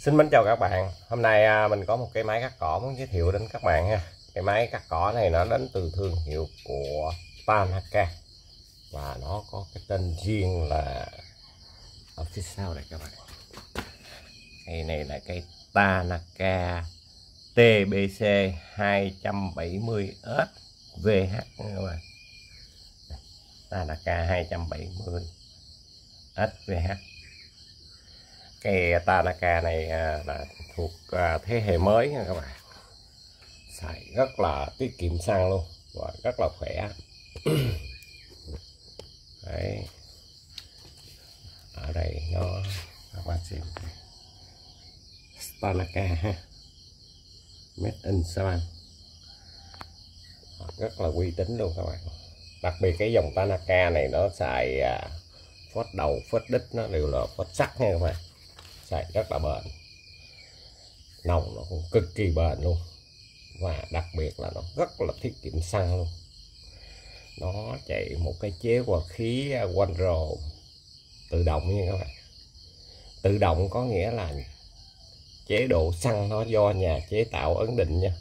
Xin mến chào các bạn. Hôm nay mình có một cái máy cắt cỏ muốn giới thiệu đến các bạn ha. Cái máy cắt cỏ này nó đến từ thương hiệu của Tanaka và nó có cái tên riêng là ở phía sau này các bạn. Cây này là cây Tanaka TBC 270S VH các bạn. Tanaka 270 SVH. Cây Tanaka này là thuộc thế hệ mới nha các bạn, xài rất là tiết kiệm xăng luôn và rất là khỏe. Đấy. Ở đây nó các bạn xem Tanaka ha, made in Japan, rất là uy tín luôn các bạn. Đặc biệt cái dòng Tanaka này nó xài phốt đầu phốt đít nó đều là phốt sắt nha các bạn, xài rất là bền, nòng nó cũng cực kỳ bền luôn, và đặc biệt là nó rất là tiết kiệm xăng luôn. Nó chạy một cái chế hòa khí Quattro tự động nha các bạn. Tự động có nghĩa là chế độ xăng nó do nhà chế tạo ấn định nha,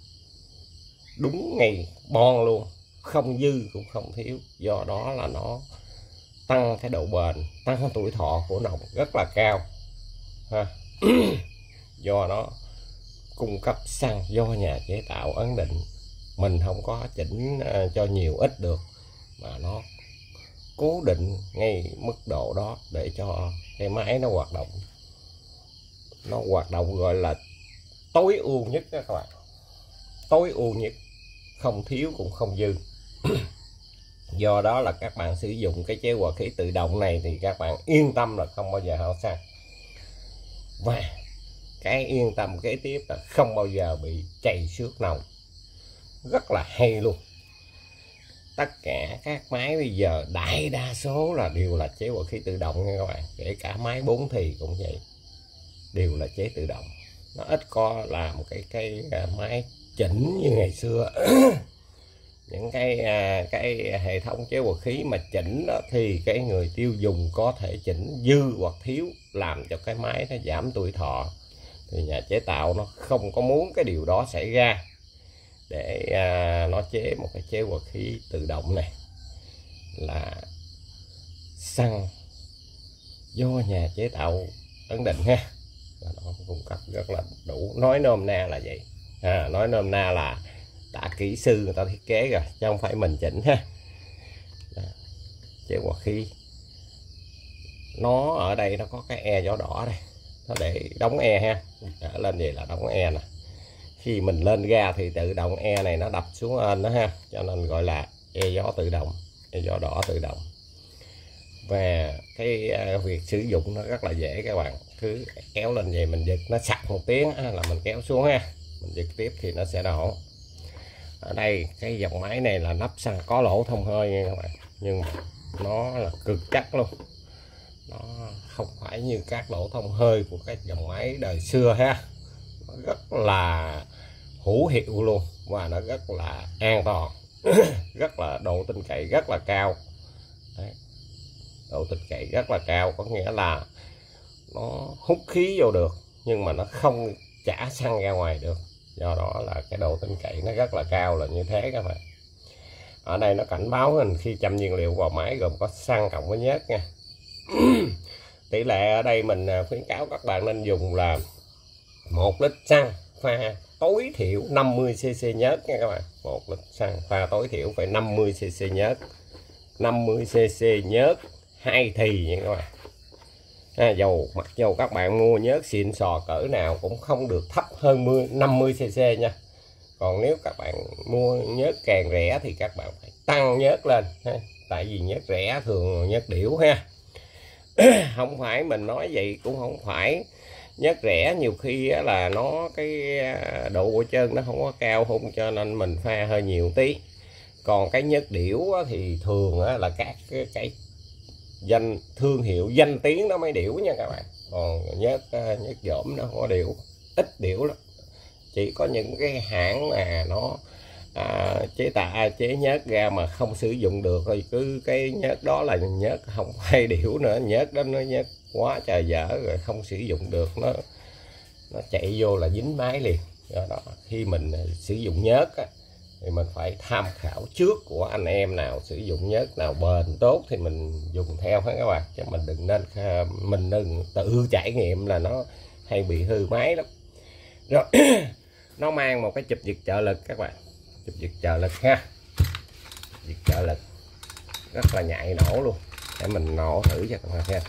đúng ngày bon luôn, không dư cũng không thiếu. Do đó là nó tăng cái độ bền, tăng tuổi thọ của nòng rất là cao ha. Do nó cung cấp xăng do nhà chế tạo ấn định, mình không có chỉnh cho nhiều ít được, mà nó cố định ngay mức độ đó để cho cái máy nó hoạt động. Nó hoạt động gọi là tối ưu nhất đó các bạn, tối ưu nhất, không thiếu cũng không dư. Do đó là các bạn sử dụng cái chế hòa khí tự động này thì các bạn yên tâm là không bao giờ hao xăng. Và cái yên tâm kế tiếp là không bao giờ bị chày xước nòng, rất là hay luôn. Tất cả các máy bây giờ đại đa số là đều là chế hòa khí tự động nha các bạn, kể cả máy 4 thì cũng vậy, đều là chế tự động. Nó ít có là một cái máy chỉnh như ngày xưa. Những cái hệ thống chế hòa khí mà chỉnh đó, thì cái người tiêu dùng có thể chỉnh dư hoặc thiếu, làm cho cái máy nó giảm tuổi thọ. Thì nhà chế tạo nó không có muốn cái điều đó xảy ra, để nó chế một cái chế hòa khí tự động này là xăng do nhà chế tạo ấn định ha. Nó cung cấp rất là đủ, nói nôm na là vậy, nói nôm na là đã kỹ sư người ta thiết kế rồi chứ không phải mình chỉnh ha. Chế hòa khí nó ở đây nó có cái e gió đỏ đây, nó để đóng e ha, trở lên vậy là đóng e nè. Khi mình lên ga thì tự động e này nó đập xuống ên đó ha, cho nên gọi là e gió tự động, e gió đỏ tự động. Và cái việc sử dụng nó rất là dễ các bạn, cứ kéo lên vậy mình giật nó sặc một tiếng là mình kéo xuống ha, mình giật tiếp thì nó sẽ nổ. Ở đây cái dòng máy này là nắp xăng có lỗ thông hơi nha các bạn, nhưng nó là cực chắc luôn, nó không phải như các lỗ thông hơi của các dòng máy đời xưa ha. Nó rất là hữu hiệu luôn, và nó rất là an toàn. Rất là độ tin cậy rất là cao. Đấy. Độ tin cậy rất là cao có nghĩa là nó hút khí vô được nhưng mà nó không trả xăng ra ngoài được. Do đó là cái độ tin cậy nó rất là cao là như thế các bạn. Ở đây nó cảnh báo mình khi châm nhiên liệu vào máy gồm có xăng cộng với nhớt nha. Tỷ lệ ở đây mình khuyến cáo các bạn nên dùng là 1 lít xăng pha tối thiểu 50cc nhớt nha các bạn. 1 lít xăng pha tối thiểu phải 50cc nhớt, 50cc nhớt 2 thì nha các bạn. Mặc dầu các bạn mua nhớt xịn sò cỡ nào cũng không được thấp hơn 50cc nha. Còn nếu các bạn mua nhớt càng rẻ thì các bạn phải tăng nhớt lên ha. Tại vì nhớt rẻ thường nhớt điểu ha. Không phải mình nói vậy cũng không phải, nhớt rẻ nhiều khi là nó cái độ bội trơn nó không có cao không, cho nên mình pha hơi nhiều tí. Còn cái nhớt điểu thì thường là các cái danh thương hiệu danh tiếng nó mới điểu nha các bạn. Còn nhớt dỗm nó không có điểu, ít điểu lắm. Chỉ có những cái hãng mà nó chế nhớt ra mà không sử dụng được thì cứ cái nhớt đó là nhớt, không phải điểu nữa. Nhớt đó nó nhớt quá trời dở rồi, không sử dụng được, nó nó chạy vô là dính máy liền. Do đó khi mình sử dụng nhớt á, thì mình phải tham khảo trước của anh em nào sử dụng nhớt nào bền tốt thì mình dùng theo hết các bạn, chứ mình đừng tự trải nghiệm là nó hay bị hư máy lắm. Rồi nó mang một cái chụp giật trợ lực các bạn, chụp giật trợ lực ha, giật trợ lực rất là nhạy nổ luôn, để mình nổ thử cho các bạn xem.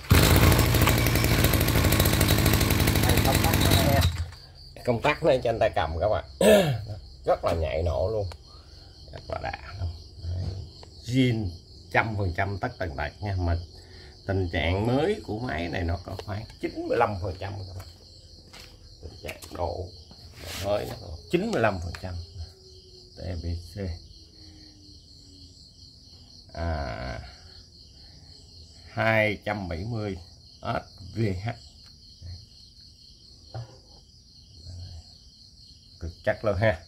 Công tắc nó trên tay cầm các bạn rất là nhạy nổ luôn, rất là đã luôn. Zin 100% tất tần tật nha. Mà tình trạng mới của máy này nó có khoảng 95% các bạn, tình trạng độ mới nó 95%. TBC 270 SVH cực chắc luôn ha.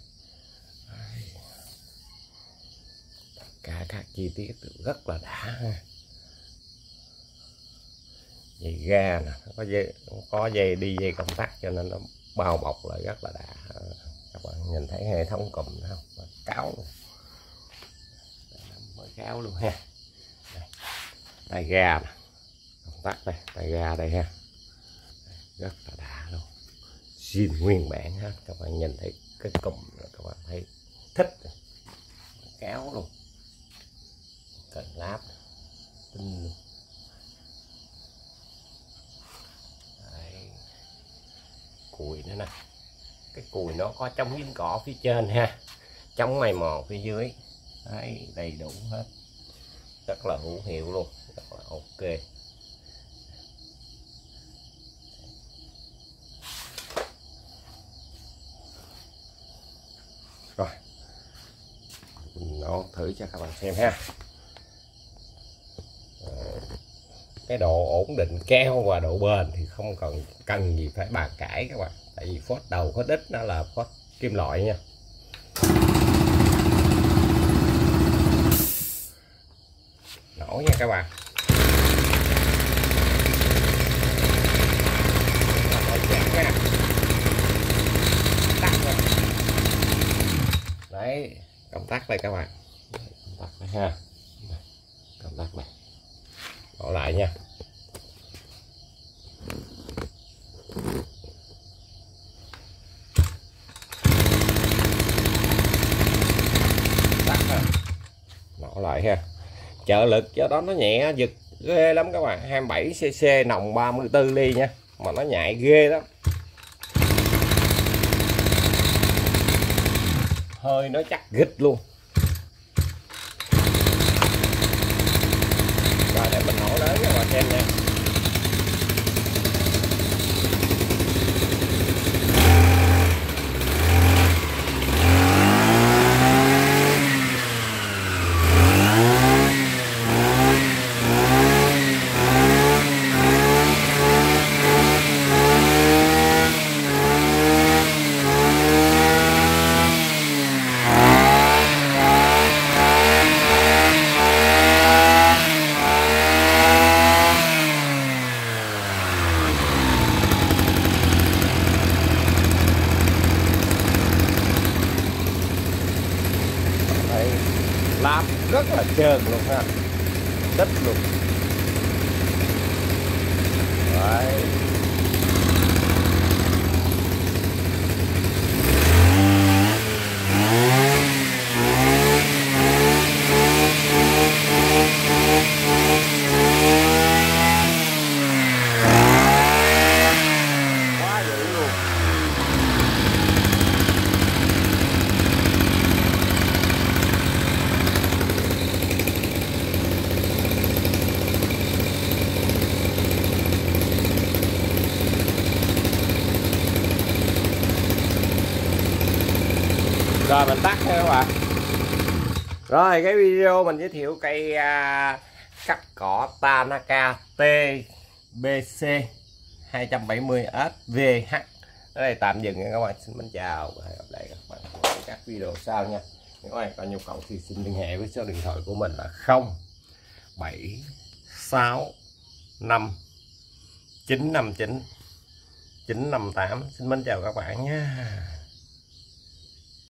Cả các chi tiết rất là đã ha. Dây ga nè, có dây đi dây công tắc cho nên nó bao bọc lại rất là đã. Các bạn nhìn thấy hệ thống cùm không, cáo luôn, mới cáo luôn ha. Tay ga nè, công tắc đây, tay ga đây ha, rất là đã luôn, zin nguyên bản ha. Các bạn nhìn thấy cái cùm các bạn thấy thích, cáo luôn, cần láp tinh luôn. Đấy. Cùi nữa nè, cái cùi nó có chống dính cỏ phía trên ha, chống mây mòn phía dưới. Đấy, đầy đủ hết, rất là hữu hiệu luôn, rất là ok. Rồi nó thử cho các bạn xem ha. Cái độ ổn định keo và độ bền thì không cần gì phải bàn cãi các bạn, tại vì phốt đầu phốt đít nó là phốt kim loại nha. Nổ nha các bạn. Đấy, công tắc đây các bạn, công tắc đây ha, công tắc này, đổ lại nha. Nổ lại ha. Trợ lực cho đó nó nhẹ giật ghê lắm các bạn, 27cc nòng 34 ly nha, mà nó nhạy ghê lắm. Hơi nó chắc gịch luôn. Rồi để mình nổ lớn cho các bạn xem nha. Lap rất là trơn luôn ha, đất luôn. Đấy. Quá dữ luôn. Rồi mình tắt nha các bạn. Rồi cái video mình giới thiệu cây cắt cỏ Tanaka TBC 270 SVH ở đây tạm dừng nha các bạn. Xin mến chào và hẹn gặp lại các bạn ở các video sau nha. Nếu các bạn có nhu cầu thì xin liên hệ với số điện thoại của mình là 0765 959 958. Xin mến chào các bạn nha.